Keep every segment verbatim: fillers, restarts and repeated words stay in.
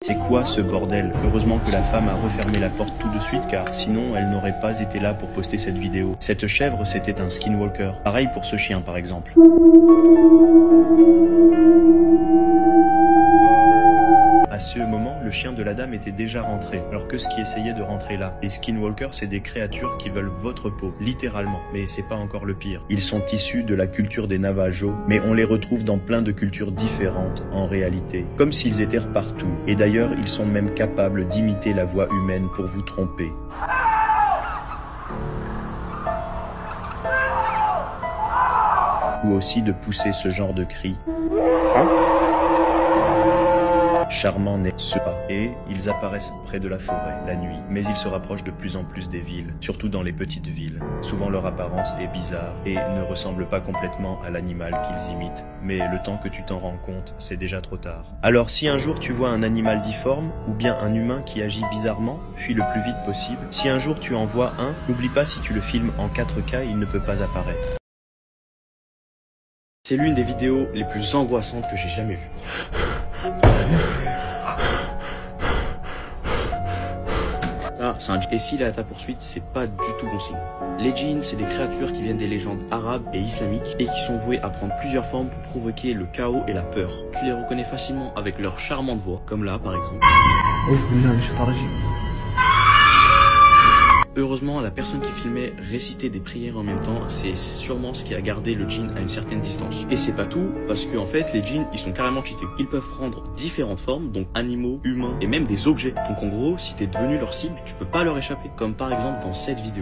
C'est quoi ce bordel? Heureusement que la femme a refermé la porte tout de suite, car sinon elle n'aurait pas été là pour poster cette vidéo. Cette chèvre, c'était un skinwalker. Pareil pour ce chien par exemple. À ce moment, le chien de la dame était déjà rentré, alors que ce qui essayait de rentrer là. Les skinwalkers, c'est des créatures qui veulent votre peau, littéralement. Mais c'est pas encore le pire. Ils sont issus de la culture des Navajos, mais on les retrouve dans plein de cultures différentes en réalité, comme s'ils étaient partout. Et d'ailleurs, ils sont même capables d'imiter la voix humaine pour vous tromper. Ou aussi de pousser ce genre de cri. Charmant n'est ce pas, et ils apparaissent près de la forêt, la nuit, mais ils se rapprochent de plus en plus des villes, surtout dans les petites villes. Souvent leur apparence est bizarre et ne ressemble pas complètement à l'animal qu'ils imitent, mais le temps que tu t'en rends compte, c'est déjà trop tard. Alors si un jour tu vois un animal difforme, ou bien un humain qui agit bizarrement, fuis le plus vite possible. Si un jour tu en vois un, n'oublie pas si tu le filmes en quatre K, il ne peut pas apparaître. C'est l'une des vidéos les plus angoissantes que j'ai jamais vues. Ah, c'est un... Et s'il est à ta poursuite, c'est pas du tout bon signe. Les djinns, c'est des créatures qui viennent des légendes arabes et islamiques et qui sont vouées à prendre plusieurs formes pour provoquer le chaos et la peur. Tu les reconnais facilement avec leur charmante voix, comme là par exemple. Heureusement, la personne qui filmait récitait des prières en même temps, c'est sûrement ce qui a gardé le djinn à une certaine distance. Et c'est pas tout, parce que en fait, les djinns, ils sont carrément cheatés. Ils peuvent prendre différentes formes, donc animaux, humains, et même des objets. Donc en gros, si t'es devenu leur cible, tu peux pas leur échapper. Comme par exemple dans cette vidéo.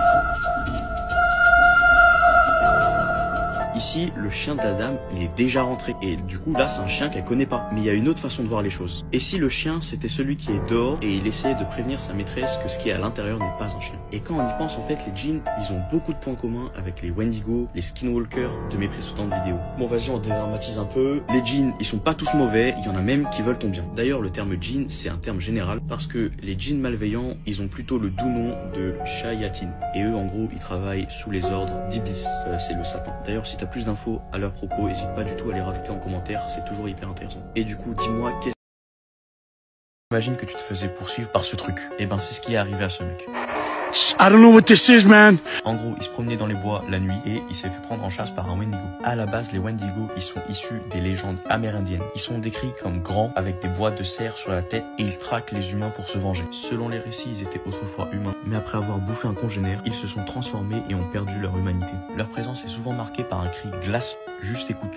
Ici, le chien de la dame, il est déjà rentré. Et du coup, là, c'est un chien qu'elle connaît pas. Mais il y a une autre façon de voir les choses. Et si le chien, c'était celui qui est dehors et il essayait de prévenir sa maîtresse que ce qui est à l'intérieur n'est pas un chien. Et quand on y pense, en fait, les djinns, ils ont beaucoup de points communs avec les Wendigo, les skinwalkers de mes précédentes vidéos. Bon, vas-y, on dédramatise un peu. Les djinns, ils sont pas tous mauvais. Il y en a même qui veulent ton bien. D'ailleurs, le terme djinn, c'est un terme général parce que les djinns malveillants, ils ont plutôt le doux nom de shayatin. Et eux, en gros, ils travaillent sous les ordres d'Iblis. Euh, c'est le Satan. D'ailleurs, si t'as plus d'infos à leur propos, n'hésite pas du tout à les rajouter en commentaire, c'est toujours hyper intéressant. Et du coup, dis-moi, qu'est-ce... Imagine que tu te faisais poursuivre par ce truc. Et ben, c'est ce qui est arrivé à ce mec. I don't know what this is, man. En gros, il se promenait dans les bois la nuit et il s'est fait prendre en chasse par un Wendigo. À la base, les Wendigo, ils sont issus des légendes amérindiennes. Ils sont décrits comme grands, avec des bois de cerf sur la tête et ils traquent les humains pour se venger. Selon les récits, ils étaient autrefois humains, mais après avoir bouffé un congénère, ils se sont transformés et ont perdu leur humanité. Leur présence est souvent marquée par un cri glaçant. Juste écoute.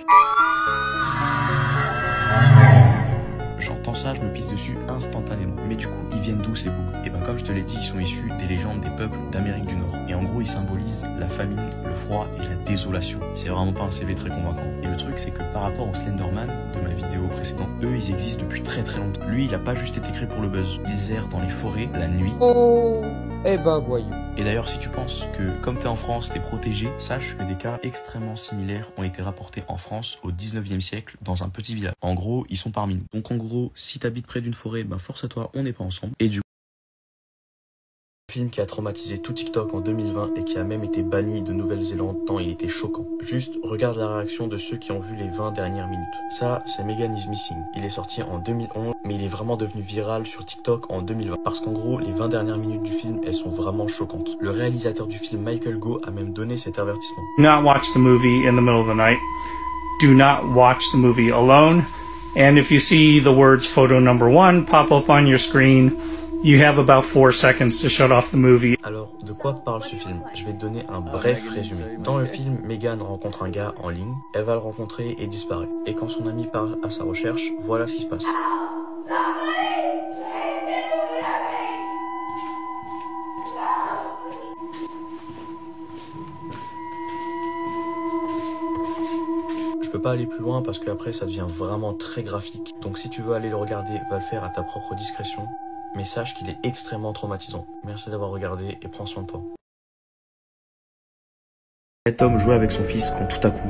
J'entends ça, je me pisse dessus instantanément. Mais du coup, ils viennent d'où ces bougs? Et ben comme je te l'ai dit, ils sont issus des légendes des peuples d'Amérique du Nord. Et en gros, ils symbolisent la famine, le froid et la désolation. C'est vraiment pas un C V très convaincant. Et le truc, c'est que par rapport au Slenderman de ma vidéo précédente, eux, ils existent depuis très très longtemps. Lui, il a pas juste été créé pour le buzz. Ils errent dans les forêts la nuit. Oh, eh ben voyons. Et d'ailleurs, si tu penses que, comme t'es en France, t'es protégé, sache que des cas extrêmement similaires ont été rapportés en France au dix-neuvième siècle dans un petit village. En gros, ils sont parmi nous. Donc en gros, si t'habites près d'une forêt, ben force à toi, on n'est pas ensemble. Et du film qui a traumatisé tout TikTok en deux mille vingt et qui a même été banni de Nouvelle-Zélande tant il était choquant. Juste regarde la réaction de ceux qui ont vu les vingt dernières minutes. Ça, c'est Megan is Missing. Il est sorti en deux mille onze, mais il est vraiment devenu viral sur TikTok en deux mille vingt. Parce qu'en gros, les vingt dernières minutes du film, elles sont vraiment choquantes. Le réalisateur du film, Michael Gough, a même donné cet avertissement. Do not watch the movie in the middle of the night. Do not watch the movie alone. And if you see the words photo number one pop up on your screen, you have about four seconds to shut off the movie. Alors, de quoi parle ce film? Je vais te donner un bref résumé. Dans le film, Megan rencontre un gars en ligne, elle va le rencontrer et disparaît. Et quand son ami part à sa recherche, voilà ce qui se passe. Je peux pas aller plus loin parce qu'après ça devient vraiment très graphique. Donc si tu veux aller le regarder, va le faire à ta propre discrétion. Mais sache qu'il est extrêmement traumatisant. Merci d'avoir regardé et prends soin de toi. Cet homme jouait avec son fils quand tout à coup...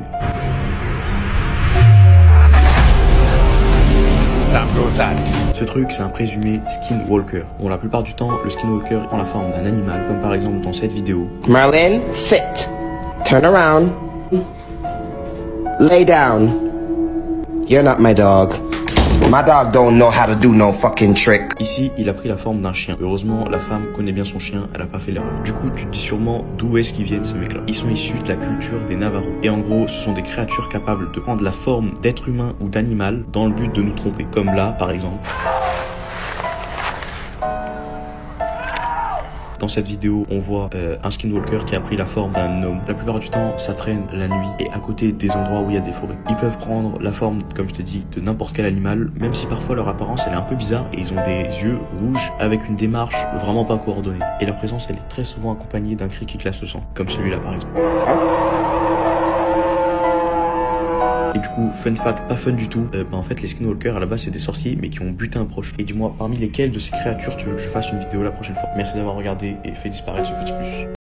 Ce truc, c'est un présumé skinwalker. Bon, la plupart du temps, le skinwalker prend la forme d'un animal, comme par exemple dans cette vidéo. Merlin, sit. Turn around. Lay down. You're not my dog. My dog don't know how to do no fucking trick. Ici, il a pris la forme d'un chien. Heureusement, la femme connaît bien son chien, elle a pas fait l'erreur. Du coup, tu te dis sûrement d'où est-ce qu'ils viennent ces mecs-là. Ils sont issus de la culture des Navarros. Et en gros, ce sont des créatures capables de prendre la forme d'être humain ou d'animal dans le but de nous tromper. Comme là, par exemple. Dans cette vidéo, on voit euh, un skinwalker qui a pris la forme d'un homme. La plupart du temps, ça traîne la nuit et à côté des endroits où il y a des forêts. Ils peuvent prendre la forme, comme je te dis, de n'importe quel animal, même si parfois leur apparence elle est un peu bizarre et ils ont des yeux rouges avec une démarche vraiment pas coordonnée. Et leur présence elle est très souvent accompagnée d'un cri qui glace le sang, comme celui-là par exemple. Et du coup, fun fact, pas fun du tout, euh, bah en fait les skinwalkers à la base c'est des sorciers mais qui ont buté un proche. Et dis-moi, parmi lesquels de ces créatures tu veux que je fasse une vidéo la prochaine fois? Merci d'avoir regardé et fais disparaître ce petit plus.